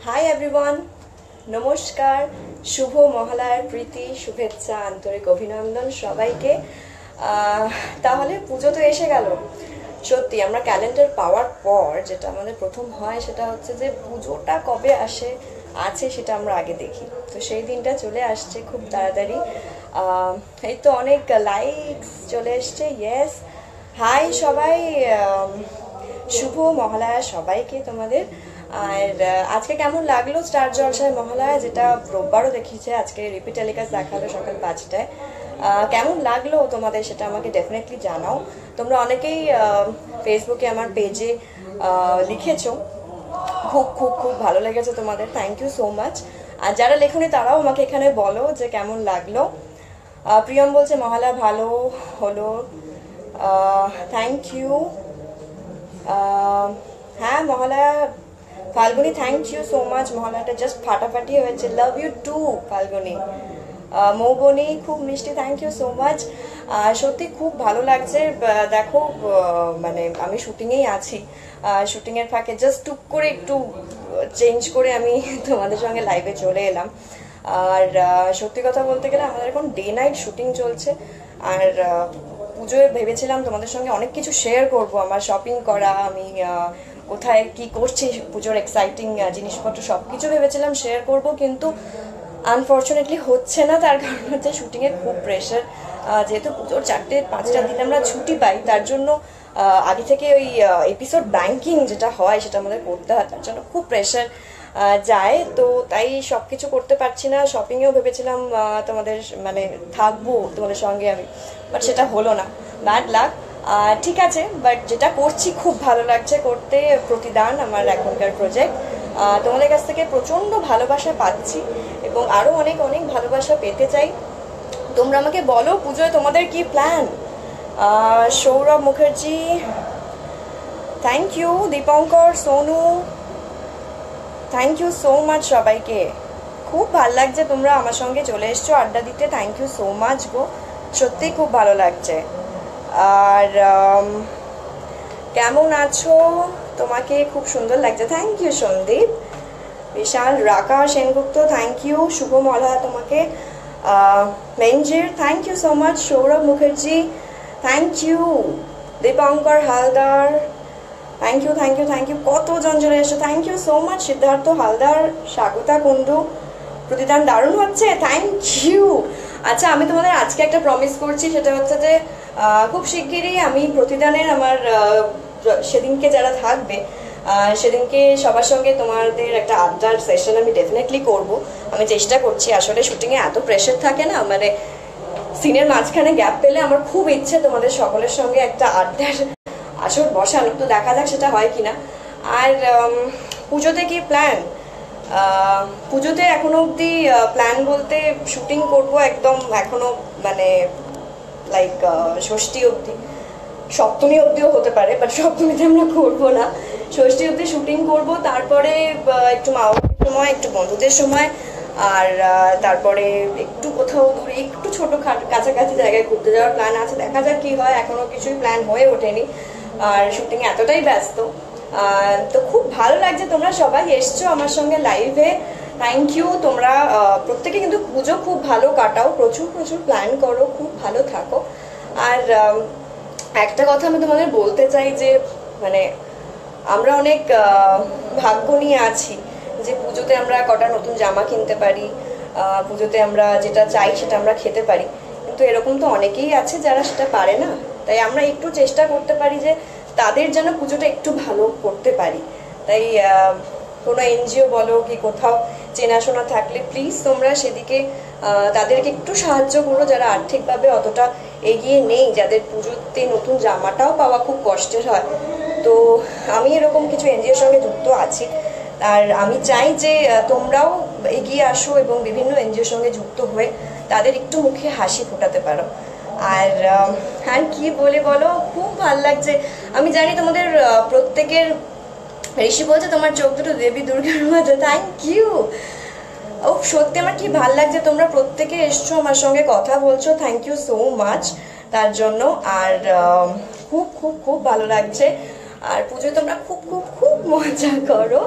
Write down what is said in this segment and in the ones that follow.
Hi everyone, নমস্কার, শুভ মহালয়ার প্রীতি, শুভেচ্ছা, আন্তরিক অভিনন্দন সবাইকে। তাহলে পুজো তো এসে গেল। সত্যি আমরা ক্যালেন্ডার পাওয়ার পর যেটা আমাদের প্রথম হয় সেটা হচ্ছে যে পুজোটা কবে আছে সেটা আমরা আগে দেখি। তো সেই দিনটা চলে আসছে খুব তাড়াতাড়ি। এই তো অনেক লাইকস চলে এসছে। ইয়েস, হাই সবাই, শুভ মহালয়া সবাইকে তোমাদের। আর আজকে কেমন লাগলো স্টার জলসায় মহালয়া, যেটা রোববারও দেখিয়েছে, আজকে রিপিট টেলিকাস্ট দেখালো সকাল 5টায়। কেমন লাগলো তোমাদের সেটা আমাকে ডেফিনেটলি জানাও। তোমরা অনেকেই ফেসবুকে আমার পেজে লিখেছো, খুব খুব খুব ভালো লেগেছে তোমাদের, থ্যাংক ইউ সো মাচ। আর যারা লেখনি তারাও আমাকে এখানে বলো যে কেমন লাগলো। প্রিয়ম বলছে মহালয়া ভালো হলো, থ্যাংক ইউ। হ্যাঁ Mahalaya, Falguni thank you so much, মহালয়াটা জাস্ট ফাটাফাটি হয়েছে, love you too Falguni. Moubani খুব মিষ্টি, থ্যাংক ইউ সো মাচ। সত্যি খুব ভালো লাগছে। দেখো মানে আমি শুটিংয়েই আছি, শুটিংয়ের ফাঁকে জাস্ট টুক করে একটু চেঞ্জ করে আমি তোমাদের সঙ্গে লাইভে চলে এলাম। আর সত্যি কথা বলতে গেলে আমাদের এখন ডে নাইট শুটিং চলছে। আর পুজোয় ভেবেছিলাম তোমাদের সঙ্গে অনেক কিছু শেয়ার করব, আমার শপিং করা, আমি কোথায় কি করছি, পুজোর এক্সাইটিং জিনিসপত্র সব কিছু ভেবেছিলাম শেয়ার করব, কিন্তু আনফর্চুনেটলি হচ্ছে না। তার কারণ হচ্ছে শুটিংয়ের খুব প্রেশার। যেহেতু পুজোর 4-5টা দিন আমরা ছুটি পাই, তার জন্য আগে থেকে ওই এপিসোড ব্যাংকিং যেটা হয় সেটা আমাদের করতে হয়, তার জন্য খুব প্রেশার যায়। তো তাই সব কিছু করতে পারছি না। শপিংয়েও ভেবেছিলাম তোমাদের মানে থাকবো তোমাদের সঙ্গে আমি, বাট সেটা হলো না, ব্যাড লাক। ঠিক আছে, বাট যেটা করছি খুব ভালো লাগছে করতে। প্রতিদান আমার এখনকার প্রজেক্ট, তোমাদের কাছ থেকে প্রচণ্ড ভালোবাসা পাচ্ছি এবং আরও অনেক অনেক ভালোবাসা পেতে চাই। তোমরা আমাকে বলো পুজোয় তোমাদের কি plan. Sourav Mukherjee thank you, Dipankar, Sonu thank you so much সবাইকে। খুব ভালো লাগছে তোমরা আমার সঙ্গে চলে এসছো আড্ডা দিতে, থ্যাংক ইউ সো মাচ গো, সত্যি খুব ভালো লাগছে। আর কেমন আছো, তোমাকে খুব সুন্দর লাগছে, thank you Sandip. Bishal Raka Sengupta thank you, শুভ মহালয়া তোমাকে। মেঞ্জির thank you so much, Sourav Mukherjee thank you, Dipankar Haldar thank you thank you thank you, কতজন চলে এসছো, thank you so much. Siddhartha Haldar, Swagata Kundu, Pratidan দারুণ হচ্ছে, থ্যাংক ইউ। আচ্ছা, আমি তোমাদের আজকে একটা প্রমিস করছি, সেটা হচ্ছে যে খুব শিগগিরই আমি প্রতিদানের আমার সেদিনকে যারা থাকবে সেদিনকে সবার সঙ্গে তোমাদের একটা আড্ডার সেশন আমি ডেফিনেটলি করব। আমি চেষ্টা করছি, আসলে শুটিংয়ে এত প্রেশার থাকে না, মানে সিনের মাঝখানে গ্যাপ পেলে আমার খুব ইচ্ছে তোমাদের সকলের সঙ্গে একটা আড্ডার আসর বসানো, তো দেখা যাক সেটা হয় কিনা। আর পুজোতে কি প্ল্যান? পুজোতে এখনো অবধি প্ল্যান বলতে শুটিং করব একদম, এখনো মানে লাইক ষষ্ঠী অবধি, সপ্তমী অবধিও হতে পারে, বাট সপ্তমীতে আমরা করবো না, ষষ্ঠী অবধি শুটিং করব। তারপরে একটু মা বাবার সময়, একটু বন্ধুদের সময়, আর তারপরে একটু কোথাও দূরে একটু ছোট কাছাকাছি জায়গায় ঘুরতে যাওয়ার প্ল্যান আছে, দেখা যাক কি হয়, এখনো কিছুই প্ল্যান হয়ে ওঠেনি। আর শুটিং এতটাই ব্যস্ত। তো খুব ভালো লাগছে তোমরা সবাই এসছো আমার সঙ্গে লাইভে, থ্যাংক ইউ। তোমরা প্রত্যেকে কিন্তু পুজো খুব ভালো কাটাও, প্রচুর প্রচুর প্ল্যান করো, খুব ভালো থাকো। আর একটা কথা আমি তোমাদের বলতে চাই যে মানে আমরা অনেক ভাগ্য নিয়ে আছি যে পুজোতে আমরা কটা নতুন জামা কিনতে পারি, পুজোতে আমরা যেটা চাই সেটা আমরা খেতে পারি, কিন্তু এরকম তো অনেকেই আছে যারা সেটা পারে না। তাই আমরা একটু চেষ্টা করতে পারি যে তাদের যেন পুজোটা একটু ভালো করতে পারি। তাই কোনো এনজিও বলো কি কোথাও চেনাশোনা থাকলে প্লিজ তোমরা সেদিকে তাদেরকে একটু সাহায্য করো, যারা আর্থিকভাবে অতটা এগিয়ে নেই, যাদের পুজোতে নতুন জামাটাও পাওয়া খুব কষ্টের হয়। তো আমি এরকম কিছু এনজিওর সঙ্গে যুক্ত আছি, আর আমি চাই যে তোমরাও এগিয়ে আসো এবং বিভিন্ন এনজিওর সঙ্গে যুক্ত হয়ে তাদের একটু মুখে হাসি ফোটাতে পারো। আর কি বলে বলো, খুব ভাল লাগছে। আমি জানি তোমাদের প্রত্যেকের, ঋষি বলছে তোমার চোখ দুটো দেবী দুর্গার মতো, থ্যাংক ইউ। ও সত্যি আমার কি ভাল লাগছে, তোমরা প্রত্যেকে এসছো আমার সঙ্গে কথা বলছো, থ্যাংক ইউ সো মাচ তার জন্য। আর খুব খুব খুব ভালো লাগছে। আর পুজোয় তোমরা খুব খুব খুব মজা করো।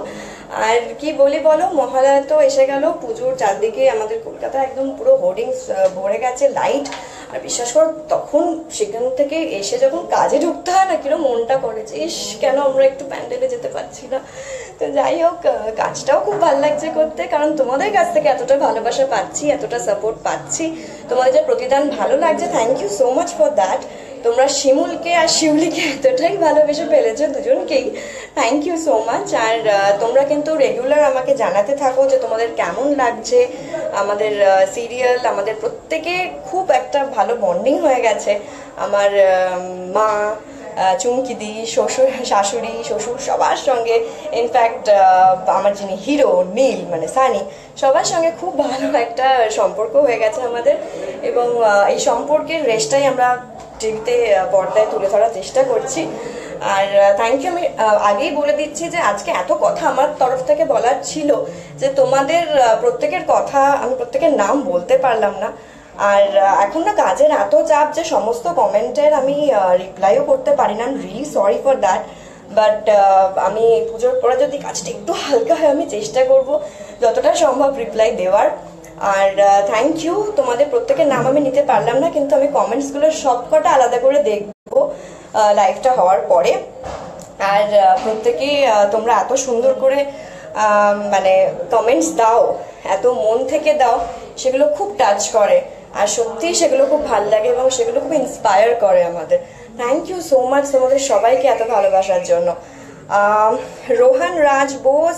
আর কি বলি বলো, মহালয়া তো এসে গেল, পুজোর চারদিকে আমাদের কলকাতা একদম পুরো হোর্ডিংস ভরে গেছে, লাইট। আর বিশ্বাস করো, তখন সেখান থেকে এসে যখন কাজে ঢুকতে হয় না, কিরকম মনটা করে যে ইস কেন আমরা একটু প্যান্ডেলে যেতে পারছি না। তো যাই হোক, কাজটাও খুব ভালো লাগছে করতে, কারণ তোমাদের কাছ থেকে এতটা ভালোবাসা পাচ্ছি, এতটা সাপোর্ট পাচ্ছি, তোমাদের যে প্রতিদান ভালো লাগছে, thank you so much for that. তোমরা শিমুলকে আর শিউলিকে এতটাই ভালোবেসে ফেলেছো দুজনকেই, থ্যাংক ইউ সো মাচ। আর তোমরা কিন্তু রেগুলার আমাকে জানাতে থাকো যে তোমাদের কেমন লাগছে আমাদের সিরিয়াল। আমাদের প্রত্যেকে খুব একটা ভালো বন্ডিং হয়ে গেছে, আমার মা, চুমকিদি, শ্বশুর, শাশুড়ি, শ্বশুর সবার সঙ্গে, ইনফ্যাক্ট আমার যিনি হিরো নীল মানে সানি, সবার সঙ্গে খুব ভালো একটা সম্পর্ক হয়ে গেছে আমাদের। এবং এই সম্পর্কের রেশটাই আমরা টিভিতে পর্দায় তুলে ধরার চেষ্টা করছি। আর থ্যাংক ইউ। আমি আগেই বলে দিচ্ছি যে আজকে এত কথা আমার তরফ থেকে বলার ছিল যে তোমাদের প্রত্যেকের কথা আমি প্রত্যেকের নাম বলতে পারলাম না। আর এখন না কাজের এত চাপ যে সমস্ত কমেন্টের আমি রিপ্লাইও করতে পারি না, I am really sorry for that. But আমি পুজোর পরে যদি কাজটা একটু হালকা হয় আমি চেষ্টা করব যতটা সম্ভব রিপ্লাই দেওয়ার। আর থ্যাংক ইউ, তোমাদের প্রত্যেকের নাম আমি নিতে পারলাম না, কিন্তু আমি কমেন্টসগুলো সবকটা আলাদা করে দেখবো লাইভটা হওয়ার পরে। আর প্রত্যেকেই তোমরা এত সুন্দর করে মানে কমেন্টস দাও, এত মন থেকে দাও, সেগুলো খুব টাচ করে। আর সত্যিই সেগুলো খুব ভালো লাগে এবং সেগুলো খুব ইন্সপায়ার করে আমাদের। থ্যাংক ইউ সো মাচ তোমাদের সবাইকে এত ভালোবাসার জন্য। Rohan Raj Bose,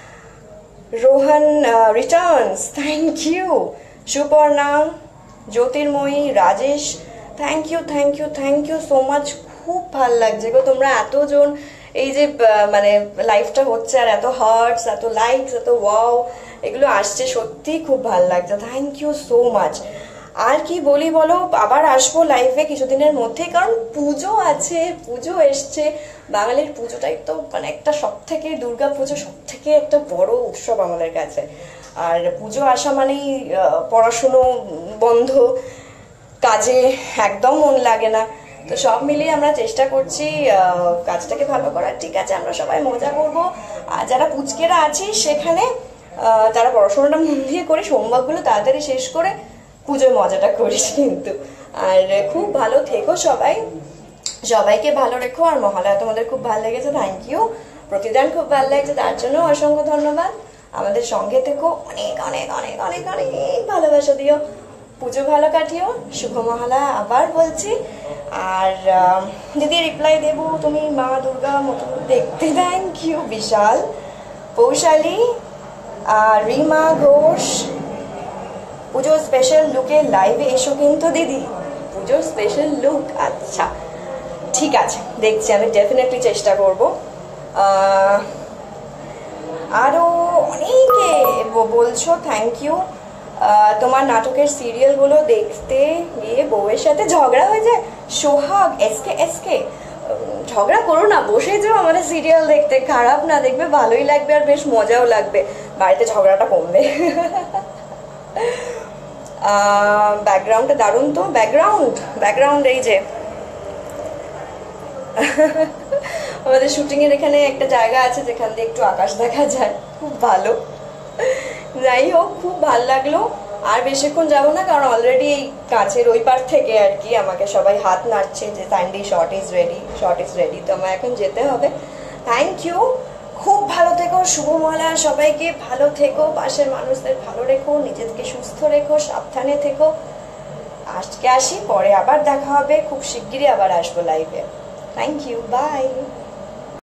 Rohan returns, thank you. Suparna, Jyotirmoyee, Rajesh, thank you thank you thank you so much. খুব ভাল লাগছে গো, তোমরা এতজন এই যে মানে লাইভটা হচ্ছে আর এত হার্টস, এত লাইকস, এত ওয়াও এগুলো আসছে, সত্যি খুব ভাল লাগছে, থ্যাংক ইউ সো মাচ। আর কি বলি বলো, আবার আসবো লাইভে কিছুদিনের মধ্যে, কারণ পুজো আছে, পুজো এসছে। বাঙালির পুজোটাই তো মানে একটা সব থেকে, দুর্গা পুজো সব থেকে একটা বড় উৎসব আমাদের কাছে। আর পুজো আসা মানেই পড়াশুনো বন্ধ, কাজে একদম মন লাগে না। তো সব মিলিয়ে আমরা চেষ্টা করছি কাজটাকে ভালো করার। ঠিক আছে, আমরা সবাই মজা করব। আর যারা পুচকেরা আছি সেখানে তারা পড়াশোনাটা মন দিয়ে করে, হোমওয়ার্কগুলো তাড়াতাড়ি শেষ করে পুজোয় মজাটা করিস কিন্তু। আর খুব ভালো থেকো সবাই, সবাইকে ভালো রেখো। আর মহালয়া তোমাদের খুব ভালো লেগেছে, থ্যাংক ইউ। প্রতিদান খুব ভালো লাগছে, তার জন্য অসংখ্য ধন্যবাদ। আমাদের সঙ্গে থেকো, অনেক অনেক অনেক অনেক অনেক ভালোবাসা দিও। পুজো ভালো কাটিও, শুভ মহালয়া আবার বলছি। আর দিদি রিপ্লাই দেবো, তুমি মা দুর্গা মতো দেখতে, থ্যাংক ইউ। বিশাল, পৌশালী, রিমা ঘোষ, পুজোর স্পেশাল লুকে লাইভে এসো কিন্তু দিদি। পুজোর স্পেশাল লুক, আচ্ছা ঠিক আছে, দেখছি, আমি ডেফিনেটলি চেষ্টা করব। আরও অনেকে বলছো থ্যাংক ইউ। তোমার নাটকের সিরিয়ালগুলো দেখতে গিয়ে বউয়ের সাথে ঝগড়া হয়ে যায়। সোহাগ, এসকে এসকে, ঝগড়া করো না, বসে যাও আমাদের সিরিয়াল দেখতে, খারাপ না, দেখবে ভালোই লাগবে আর বেশ মজাও লাগবে, বাড়িতে ঝগড়াটা কমবে। ব্যাকগ্রাউন্ডটা দারুণ তো, ব্যাকগ্রাউন্ড এই যে আমাদের শুটিং এর এখানে একটা জায়গা আছে যেখান দিয়ে একটু আকাশ দেখা যায়, খুব ভালো। যাই হোক, খুব ভালো লাগলো। আর বেশিক্ষণ যাবো না, কারণ অলরেডি এই কাছের ওই পার থেকে আর কি আমাকে সবাই হাত নাড়ছে যে স্যান্ডি শর্ট ইজ রেডি, তো আমার এখন যেতে হবে। থ্যাংক ইউ, খুব ভালো থেকো, শুভ মহালয়া সবাইকে, ভালো থেকো, পাশের মানুষদের ভালো রেখো, নিজেদেরকে সুস্থ রেখো, সাবধানে থেকো। আজকে আসি, পরে আবার দেখা হবে, খুব শিগগিরই আবার আসবো লাইভে। Thank you, by.